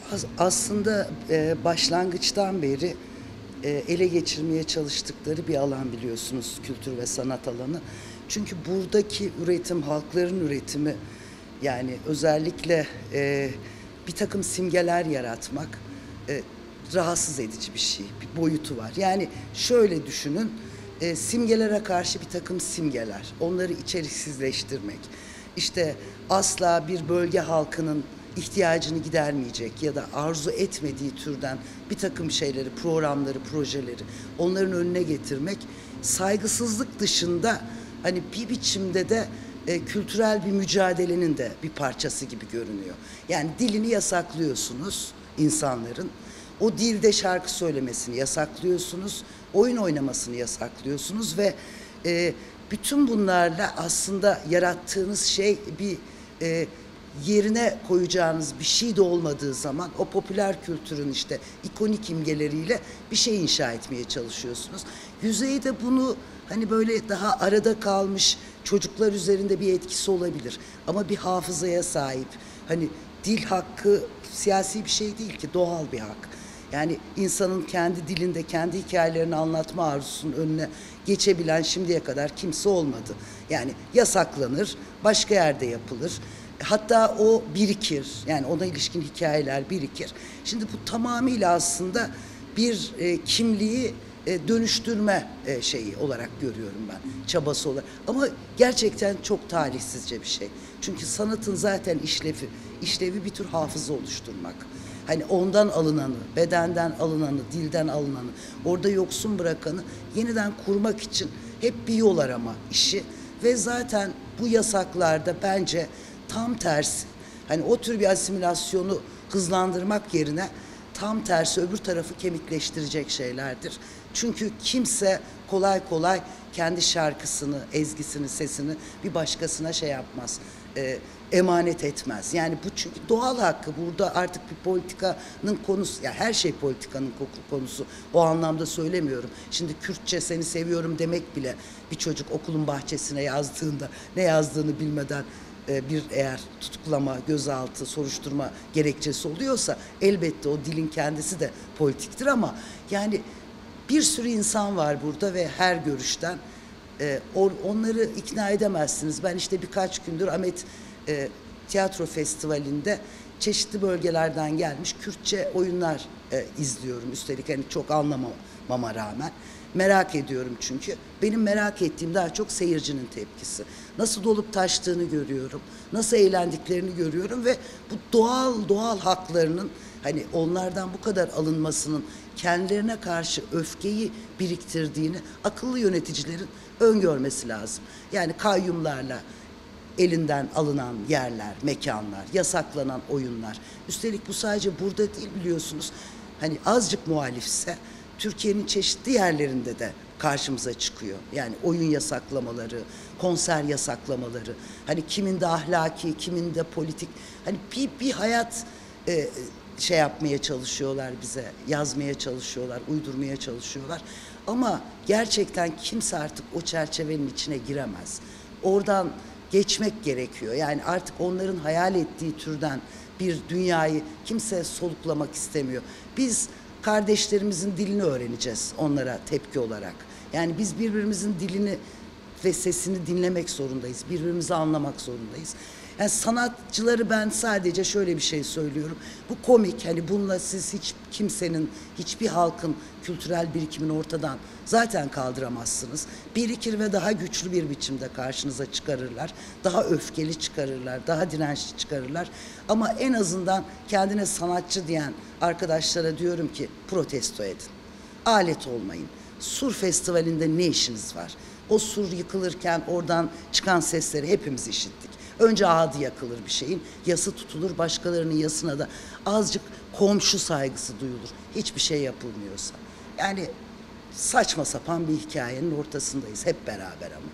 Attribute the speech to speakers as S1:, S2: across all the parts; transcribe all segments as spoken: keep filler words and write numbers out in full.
S1: As- Aslında e, başlangıçtan beri e, ele geçirmeye çalıştıkları bir alan biliyorsunuz, kültür ve sanat alanı. Çünkü buradaki üretim, halkların üretimi, yani özellikle e, bir takım simgeler yaratmak e, rahatsız edici bir şey, bir boyutu var. Yani şöyle düşünün, e, simgelere karşı bir takım simgeler, onları içeriksizleştirmek, işte asla bir bölge halkının ihtiyacını gidermeyecek ya da arzu etmediği türden bir takım şeyleri, programları, projeleri onların önüne getirmek saygısızlık dışında hani bir biçimde de e, kültürel bir mücadelenin de bir parçası gibi görünüyor. Yani dilini yasaklıyorsunuz insanların. O dilde şarkı söylemesini yasaklıyorsunuz, oyun oynamasını yasaklıyorsunuz ve e, bütün bunlarla aslında yarattığınız şey bir e, yerine koyacağınız bir şey de olmadığı zaman o popüler kültürün işte ikonik imgeleriyle bir şey inşa etmeye çalışıyorsunuz. Yüzeyde bunu hani böyle daha arada kalmış çocuklar üzerinde bir etkisi olabilir. Ama bir hafızaya sahip, hani dil hakkı siyasi bir şey değil ki, doğal bir hak. Yani insanın kendi dilinde kendi hikayelerini anlatma arzusunun önüne geçebilen şimdiye kadar kimse olmadı. Yani yasaklanır, başka yerde yapılır. Hatta o birikir. Yani ona ilişkin hikayeler birikir. Şimdi bu tamamıyla aslında bir e, kimliği e, dönüştürme e, şeyi olarak görüyorum ben. Çabası olarak. Ama gerçekten çok talihsizce bir şey. Çünkü sanatın zaten işlevi, işlevi bir tür hafıza oluşturmak. Hani ondan alınanı, bedenden alınanı, dilden alınanı, orada yoksun bırakanı yeniden kurmak için hep bir yol arama işi. Ve zaten bu yasaklarda bence tam tersi, hani o tür bir asimilasyonu hızlandırmak yerine tam tersi öbür tarafı kemikleştirecek şeylerdir. Çünkü kimse kolay kolay kendi şarkısını, ezgisini, sesini bir başkasına şey yapmaz, e, emanet etmez. Yani bu çünkü doğal hakkı. Burada artık bir politikanın konusu, ya her şey politikanın konusu. O anlamda söylemiyorum. Şimdi Kürtçe seni seviyorum demek bile bir çocuk okulun bahçesine yazdığında ne yazdığını bilmeden bir eğer tutuklama, gözaltı, soruşturma gerekçesi oluyorsa elbette o dilin kendisi de politiktir ama yani bir sürü insan var burada ve her görüşten e, onları ikna edemezsiniz. Ben işte birkaç gündür Ahmet e, Tiyatro Festivali'nde çeşitli bölgelerden gelmiş Kürtçe oyunlar e, izliyorum. Üstelik hani çok anlamama rağmen. Merak ediyorum çünkü. Benim merak ettiğim daha çok seyircinin tepkisi. Nasıl dolup taştığını görüyorum. Nasıl eğlendiklerini görüyorum ve bu doğal doğal haklarının hani onlardan bu kadar alınmasının kendilerine karşı öfkeyi biriktirdiğini akıllı yöneticilerin öngörmesi lazım. Yani kayyumlarla elinden alınan yerler, mekanlar, yasaklanan oyunlar. Üstelik bu sadece burada değil biliyorsunuz. Hani azıcık muhalifse Türkiye'nin çeşitli yerlerinde de karşımıza çıkıyor. Yani oyun yasaklamaları, konser yasaklamaları, hani kiminde ahlaki, kiminde politik, hani bir, bir hayat e, şey yapmaya çalışıyorlar bize, yazmaya çalışıyorlar, uydurmaya çalışıyorlar. Ama gerçekten kimse artık o çerçevenin içine giremez. Oradan geçmek gerekiyor. Yani artık onların hayal ettiği türden bir dünyayı kimse soluklamak istemiyor. Biz kardeşlerimizin dilini öğreneceğiz onlara tepki olarak. Yani biz birbirimizin dilini ve sesini dinlemek zorundayız. Birbirimizi anlamak zorundayız. Yani sanatçıları ben sadece şöyle bir şey söylüyorum. Bu komik, hani bununla siz hiç kimsenin, hiçbir halkın kültürel birikimini ortadan zaten kaldıramazsınız. Birikir ve daha güçlü bir biçimde karşınıza çıkarırlar. Daha öfkeli çıkarırlar, daha dirençli çıkarırlar. Ama en azından kendine sanatçı diyen arkadaşlara diyorum ki protesto edin. Alet olmayın. Sur Festivali'nde ne işiniz var? O sur yıkılırken oradan çıkan sesleri hepimiz işittik. Önce adı yakılır bir şeyin, yası tutulur, başkalarının yasına da azıcık komşu saygısı duyulur. Hiçbir şey yapılmıyorsa. Yani saçma sapan bir hikayenin ortasındayız hep beraber ama.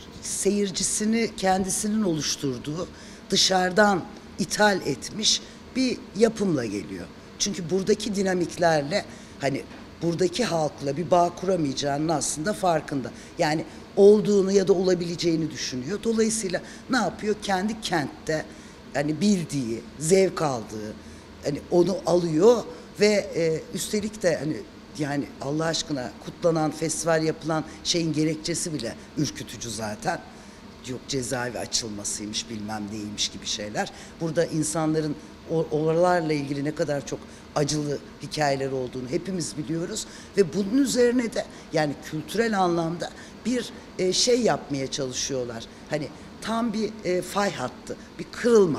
S1: Seyircisini kendisinin oluşturduğu, dışarıdan ithal etmiş bir yapımla geliyor. Çünkü buradaki dinamiklerle hani buradaki halkla bir bağ kuramayacağının aslında farkında. Yani olduğunu ya da olabileceğini düşünüyor. Dolayısıyla ne yapıyor? Kendi kentte yani bildiği, zevk aldığı, hani onu alıyor ve e, üstelik de hani yani Allah aşkına kutlanan, festival yapılan şeyin gerekçesi bile ürkütücü zaten. Yok cezaevi açılmasıymış bilmem neymiş gibi şeyler. Burada insanların oralarla ilgili ne kadar çok acılı hikayeler olduğunu hepimiz biliyoruz. Ve bunun üzerine de yani kültürel anlamda bir e, şey yapmaya çalışıyorlar. Hani tam bir e, fay hattı, bir kırılma.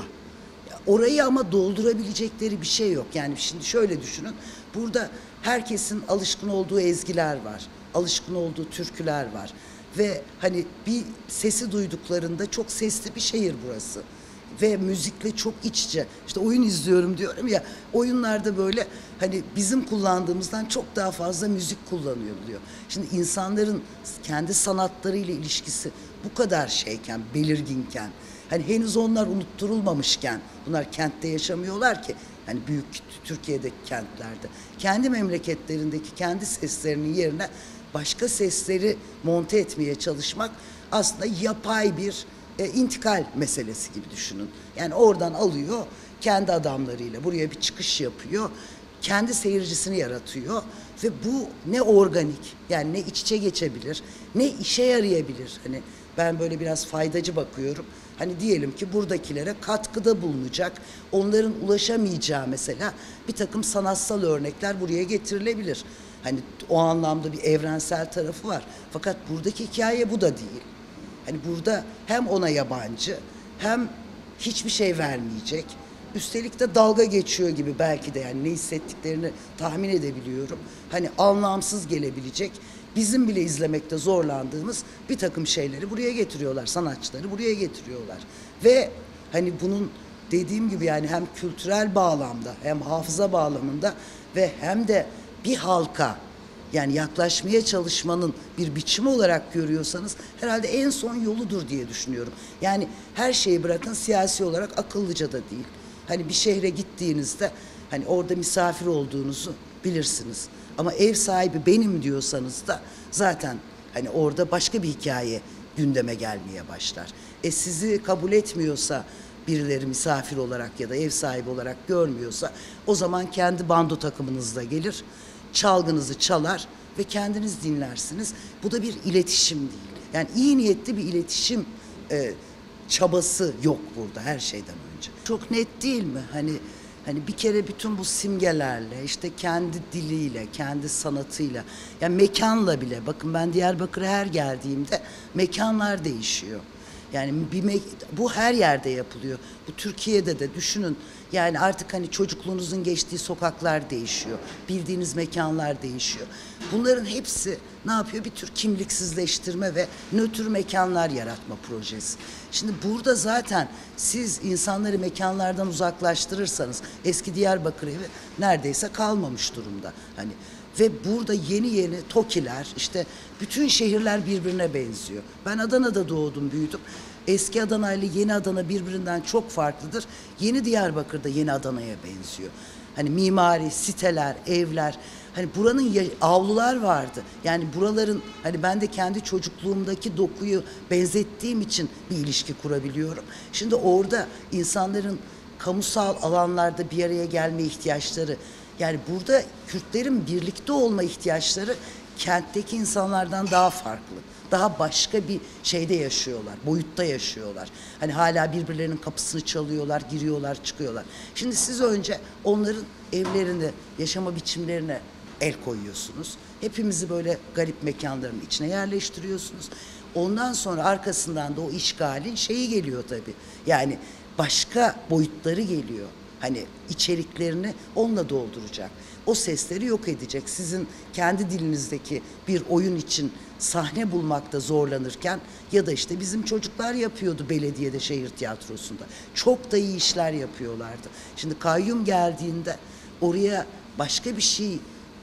S1: Orayı ama doldurabilecekleri bir şey yok. Yani şimdi şöyle düşünün. Burada herkesin alışkın olduğu ezgiler var. Alışkın olduğu türküler var. Ve hani bir sesi duyduklarında çok sesli bir şehir burası. Ve müzikle çok iç içe. İşte oyun izliyorum diyorum ya. Oyunlarda böyle hani bizim kullandığımızdan çok daha fazla müzik kullanıyor diyor. Şimdi insanların kendi sanatlarıyla ilişkisi bu kadar şeyken, belirginken, hani henüz onlar unutturulmamışken, bunlar kentte yaşamıyorlar ki. Hani büyük Türkiye'deki kentlerde. Kendi memleketlerindeki kendi seslerinin yerine başka sesleri monte etmeye çalışmak aslında yapay bir e, intikal meselesi gibi düşünün. Yani oradan alıyor, kendi adamlarıyla buraya bir çıkış yapıyor, kendi seyircisini yaratıyor ve bu ne organik, yani ne iç içe geçebilir, ne işe yarayabilir. Hani ben böyle biraz faydacı bakıyorum. Hani diyelim ki buradakilere katkıda bulunacak, onların ulaşamayacağı mesela bir takım sanatsal örnekler buraya getirilebilir. Hani o anlamda bir evrensel tarafı var. Fakat buradaki hikaye bu da değil. Hani burada hem ona yabancı hem hiçbir şey vermeyecek. Üstelik de dalga geçiyor gibi belki de yani ne hissettiklerini tahmin edebiliyorum. Hani anlamsız gelebilecek, bizim bile izlemekte zorlandığımız bir takım şeyleri buraya getiriyorlar. Sanatçıları buraya getiriyorlar. Ve hani bunun dediğim gibi yani hem kültürel bağlamda hem hafıza bağlamında ve hem de bir halka yani yaklaşmaya çalışmanın bir biçimi olarak görüyorsanız herhalde en son yoludur diye düşünüyorum. Yani her şeyi bırakın siyasi olarak akıllıca da değil. Hani bir şehre gittiğinizde hani orada misafir olduğunuzu bilirsiniz. Ama ev sahibi benim diyorsanız da zaten hani orada başka bir hikaye gündeme gelmeye başlar. E sizi kabul etmiyorsa birileri misafir olarak ya da ev sahibi olarak görmüyorsa o zaman kendi bando takımınızla gelir, çalgınızı çalar ve kendiniz dinlersiniz. Bu da bir iletişim değil. Yani iyi niyetli bir iletişim e, çabası yok burada her şeyden önce. Çok net değil mi? Hani hani bir kere bütün bu simgelerle, işte kendi diliyle, kendi sanatıyla, yani mekanla bile. Bakın ben Diyarbakır'a her geldiğimde mekanlar değişiyor. Yani bir me- bu her yerde yapılıyor. Bu Türkiye'de de düşünün. Yani artık hani çocukluğunuzun geçtiği sokaklar değişiyor. Bildiğiniz mekanlar değişiyor. Bunların hepsi ne yapıyor? Bir tür kimliksizleştirme ve nötr mekanlar yaratma projesi. Şimdi burada zaten siz insanları mekanlardan uzaklaştırırsanız eski Diyarbakır evi neredeyse kalmamış durumda. Hani ve burada yeni yeni TOKİ'ler, işte bütün şehirler birbirine benziyor. Ben Adana'da doğdum, büyüdüm. Eski Adana ile yeni Adana birbirinden çok farklıdır. Yeni Diyarbakır'da yeni Adana'ya benziyor. Hani mimari, siteler, evler, hani buranın ya- avlular vardı. Yani buraların hani ben de kendi çocukluğumdaki dokuyu benzettiğim için bir ilişki kurabiliyorum. Şimdi orada insanların kamusal alanlarda bir araya gelme ihtiyaçları, yani burada Kürtlerin birlikte olma ihtiyaçları kentteki insanlardan daha farklı. Daha başka bir şeyde yaşıyorlar, boyutta yaşıyorlar. Hani hala birbirlerinin kapısını çalıyorlar, giriyorlar, çıkıyorlar. Şimdi siz önce onların evlerini, yaşama biçimlerine el koyuyorsunuz. Hepimizi böyle garip mekanların içine yerleştiriyorsunuz. Ondan sonra arkasından da o işgalin şeyi geliyor tabii. Yani başka boyutları geliyor. Hani içeriklerini onunla dolduracak. O sesleri yok edecek. Sizin kendi dilinizdeki bir oyun için sahne bulmakta zorlanırken ya da işte bizim çocuklar yapıyordu belediyede, şehir tiyatrosunda. Çok da iyi işler yapıyorlardı. Şimdi kayyum geldiğinde oraya başka bir şey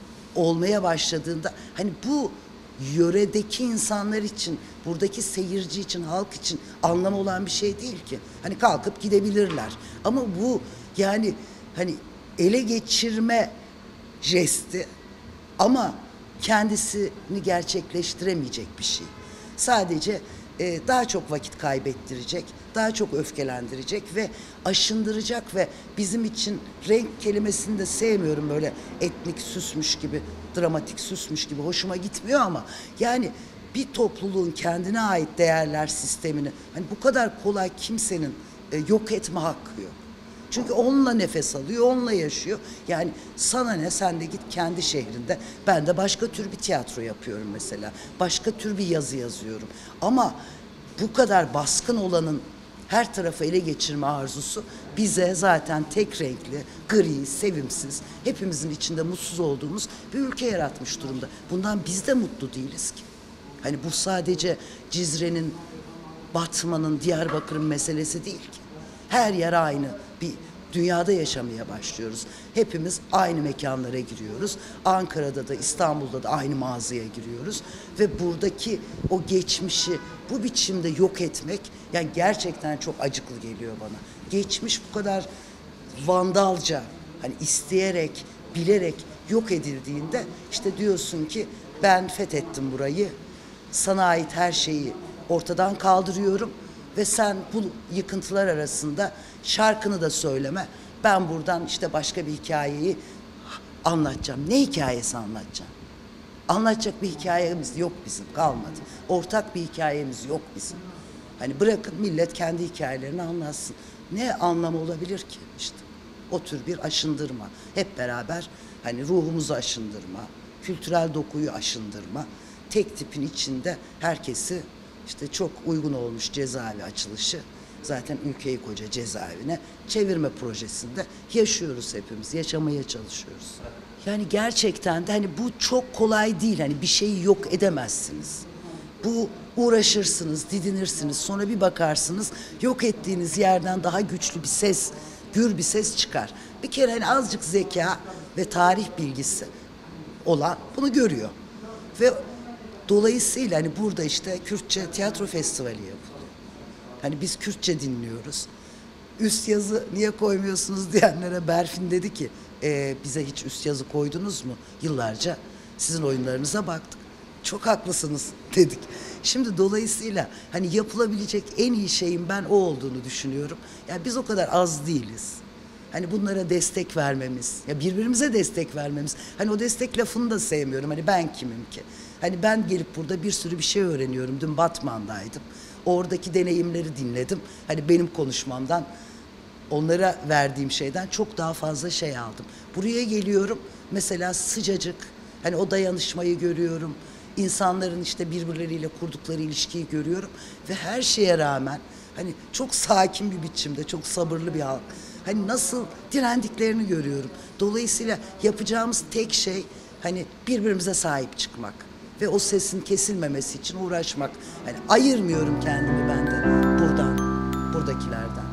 S1: olmaya başladığında hani bu yöredeki insanlar için, buradaki seyirci için, halk için anlamı olan bir şey değil ki. Hani kalkıp gidebilirler. Ama bu yani hani ele geçirme jesti ama kendisini gerçekleştiremeyecek bir şey. Sadece e, daha çok vakit kaybettirecek, daha çok öfkelendirecek ve aşındıracak ve bizim için renk kelimesini de sevmiyorum, böyle etnik süsmüş gibi, dramatik süsmüş gibi hoşuma gitmiyor ama yani bir topluluğun kendine ait değerler sistemini hani bu kadar kolay kimsenin e, yok etme hakkı yok. Çünkü onunla nefes alıyor, onunla yaşıyor. Yani sana ne, sen de git kendi şehrinde. Ben de başka tür bir tiyatro yapıyorum mesela. Başka tür bir yazı yazıyorum. Ama bu kadar baskın olanın her tarafı ele geçirme arzusu bize zaten tek renkli, gri, sevimsiz, hepimizin içinde mutsuz olduğumuz bir ülke yaratmış durumda. Bundan biz de mutlu değiliz ki. Hani bu sadece Cizre'nin, Batman'ın, Diyarbakır'ın meselesi değil ki. Her yer aynı bir dünyada yaşamaya başlıyoruz. Hepimiz aynı mekanlara giriyoruz. Ankara'da da İstanbul'da da aynı mağazaya giriyoruz. Ve buradaki o geçmişi bu biçimde yok etmek yani gerçekten çok acıklı geliyor bana. Geçmiş bu kadar vandalca, hani isteyerek, bilerek yok edildiğinde işte diyorsun ki ben fethettim burayı. Sana ait her şeyi ortadan kaldırıyorum ve sen bu yıkıntılar arasında şarkını da söyleme. Ben buradan işte başka bir hikayeyi anlatacağım. Ne hikayesi anlatacağım? Anlatacak bir hikayemiz yok bizim, kalmadı. Ortak bir hikayemiz yok bizim. Hani bırakın millet kendi hikayelerini anlatsın. Ne anlamı olabilir ki işte? O tür bir aşındırma. Hep beraber hani ruhumuzu aşındırma, kültürel dokuyu aşındırma. Tek tipin içinde herkesi işte çok uygun olmuş cezaevi açılışı. Zaten ülkeyi koca cezaevine çevirme projesinde yaşıyoruz hepimiz, yaşamaya çalışıyoruz. Yani gerçekten de hani bu çok kolay değil. Hani bir şeyi yok edemezsiniz. Bu uğraşırsınız, didinirsiniz, sonra bir bakarsınız yok ettiğiniz yerden daha güçlü bir ses, gür bir ses çıkar. Bir kere hani azıcık zeka ve tarih bilgisi olan bunu görüyor. Ve dolayısıyla hani burada işte Kürtçe tiyatro festivali yapılıyor. Hani biz Kürtçe dinliyoruz. Üst yazı niye koymuyorsunuz diyenlere Berfin dedi ki e, bize hiç üst yazı koydunuz mu? Yıllarca sizin oyunlarınıza baktık. Çok haklısınız dedik. Şimdi dolayısıyla hani yapılabilecek en iyi şeyin ben o olduğunu düşünüyorum. Yani biz o kadar az değiliz. Hani bunlara destek vermemiz, ya birbirimize destek vermemiz. Hani o destek lafını da sevmiyorum. Hani ben kimim ki? Hani ben gelip burada bir sürü bir şey öğreniyorum. Dün Batman'daydım. Oradaki deneyimleri dinledim. Hani benim konuşmamdan, onlara verdiğim şeyden çok daha fazla şey aldım. Buraya geliyorum. Mesela sıcacık, hani o dayanışmayı görüyorum. İnsanların işte birbirleriyle kurdukları ilişkiyi görüyorum. Ve her şeye rağmen hani çok sakin bir biçimde, çok sabırlı bir halk. Hani nasıl direndiklerini görüyorum. Dolayısıyla yapacağımız tek şey hani birbirimize sahip çıkmak ve o sesin kesilmemesi için uğraşmak. Hani ayırmıyorum kendimi ben de buradan, buradakilerden.